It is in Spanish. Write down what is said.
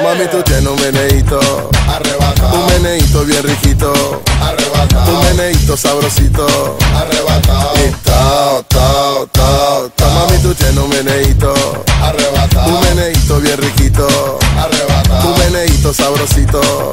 Mami, tú tienes un meneíto arrebatado, un meneíto bien riquito arrebatado, un meneíto sabrosito arrebatado. Y tao, tao, tao, tao. Mami, tú tienes un meneíto arrebatado, un meneíto bien riquito arrebatado, un meneíto sabrosito